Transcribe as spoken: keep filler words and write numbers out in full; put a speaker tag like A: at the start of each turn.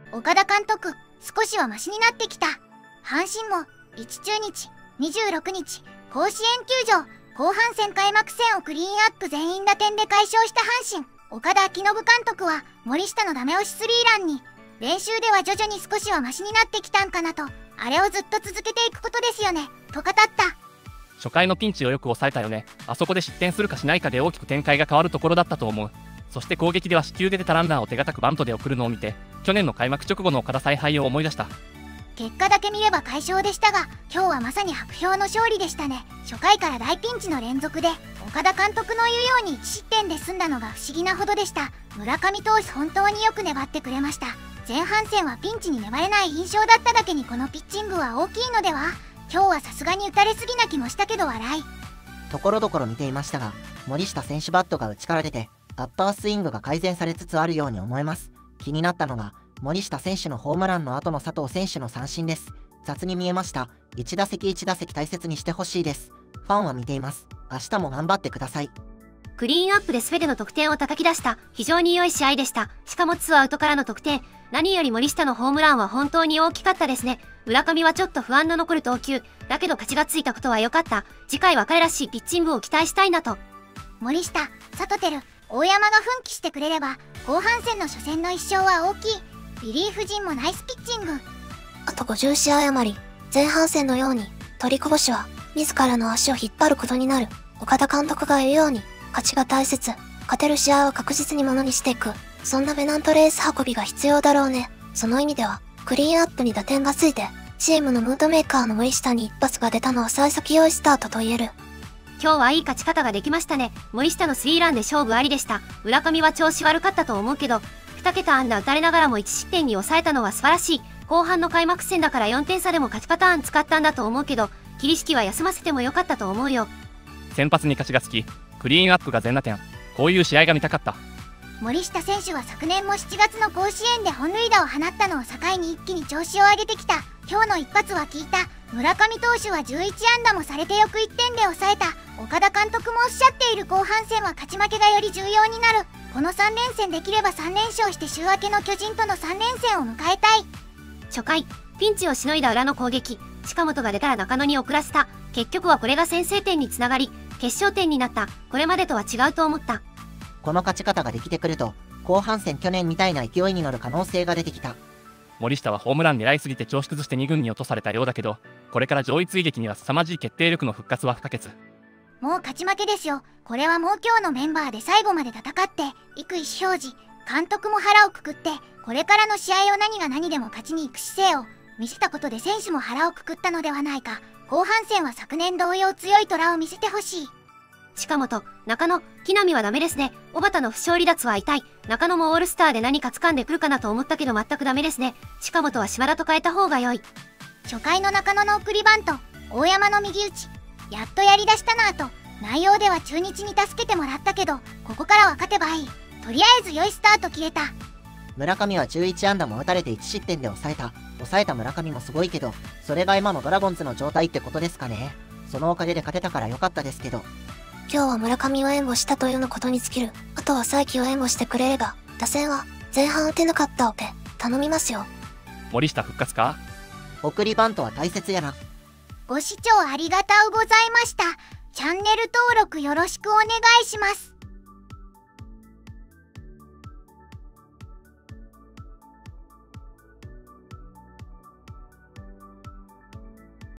A: 岡田監督、少しはマシになってきた。阪神もいち中日、にじゅうろくにち、甲子園球場、後半戦開幕戦をクリーンアップ全員打点で快勝した阪神、岡田彰信監督は森下のダメ押しスリーランに、練習では徐々に少しはマシになってきたんかなと、あれをずっと続けていくことですよね、と語った。
B: 初回のピンチをよく抑えたよね。あそこで失点するかしないかで大きく展開が変わるところだったと思う。そして攻撃では四球で出たランナーを手堅くバントで送るのを見て、去年の開幕直後の岡田采配を思い出した。
A: 結果だけ見れば快勝でしたが、今日はまさに薄氷の勝利でしたね。初回から大ピンチの連続で、岡田監督の言うようにいち失点で済んだのが不思議なほどでした。村上投手本当によく粘ってくれました。前半戦はピンチに粘れない印象だっただけにこのピッチングは大きいのでは。今日はさすがに打たれすぎな気もしたけど笑い。
C: ところどころ見ていましたが、森下選手バットが内から出て、アッパースイングが改善されつつあるように思えます。気になったのが、森下選手のホームランの後の佐藤選手の三振です。雑に見えました。いち打席いち打席大切にしてほしいです。ファンは見ています。明日も頑張ってください。
D: クリーンアップで全ての得点を叩き出した非常に良い試合でした。しかもツーアウトからの得点、何より森下のホームランは本当に大きかったですね。村上はちょっと不安の残る投球だけど勝ちがついたことは良かった。次回は彼らしいピッチングを期待したいなと。
A: 森下、佐藤輝、大山が奮起してくれれば後半戦の初戦のいっ勝は大きい。リリーフ陣もナイスピッチング。
E: あとごじゅう試合余り、前半戦のように取りこぼしは自らの足を引っ張ることになる。岡田監督が言うように勝ちが大切、勝てる試合を確実にものにしていく、そんなペナントレース運びが必要だろうね。その意味ではクリーンアップに打点がついてチームのムードメーカーの森下に一発が出たのは幸先良いスタートと言える。
D: 今日はいい勝ち方ができましたね。森下のスリーランで勝負ありでした。村上は調子悪かったと思うけど、に桁安打打たれながらもいち失点に抑えたのは素晴らしい。後半の開幕戦だからよんてん差でも勝ちパターン使ったんだと思うけど、桐敷は休ませてもよかったと思うよ。
B: 先発に勝ちがつき、クリーンアップが全打点。こういう試合が見たかった。
A: 森下選手は昨年もしちがつの甲子園で本塁打を放ったのを境に一気に調子を上げてきた。今日の一発は効いた。村上投手はじゅういち安打もされてよくいってんで抑えた。岡田監督もおっしゃっている後半戦は勝ち負けがより重要になる。このさん連戦できればさん連勝して週明けの巨人とのさん連戦を迎えたい。
D: 初回、ピンチをしのいだ裏の攻撃、近本が出たら中野に送らせた。結局はこれが先制点につながり、決勝点になった。これまでとは違うと思った。
C: この勝ち方ができてくると、後半戦去年みたいな勢いに乗る可能性が出てきた。
B: 森下はホームラン狙いすぎて調子崩してに軍に落とされたようだけど、これから上位追撃には凄まじい決定力の復活は不可欠。
A: もう勝ち負けですよ。これはもう今日のメンバーで最後まで戦っていく意思表示。監督も腹をくくってこれからの試合を何が何でも勝ちに行く姿勢を見せたことで選手も腹をくくったのではないか。後半戦は昨年同様強い虎を見せてほしい。
D: 近本、中野、木浪はダメですね。小畑の負傷離脱は痛い。中野もオールスターで何か掴んでくるかなと思ったけど全くダメですね。近本は島田と変えた方が良い。
A: 初回の中野の送りバント、大山の右打ち、やっとやりだしたなぁと。内容では中日に助けてもらったけど、ここからは勝てばいい。とりあえず良いスタート切れた。
C: 村上はじゅういち安打も打たれていち失点で抑えた。抑えた村上もすごいけど、それが今のドラゴンズの状態ってことですかね。そのおかげで勝てたから良かったですけど。
E: 今日は村上を援護したというのことに尽きる。あとは再起を援護してくれれば、打線は前半打てなかったオペ、頼みますよ。
B: 森下復活か？
C: 送りバントは大切やな。
A: ご視聴ありがとうございました。チャンネル登録よろしくお願いします。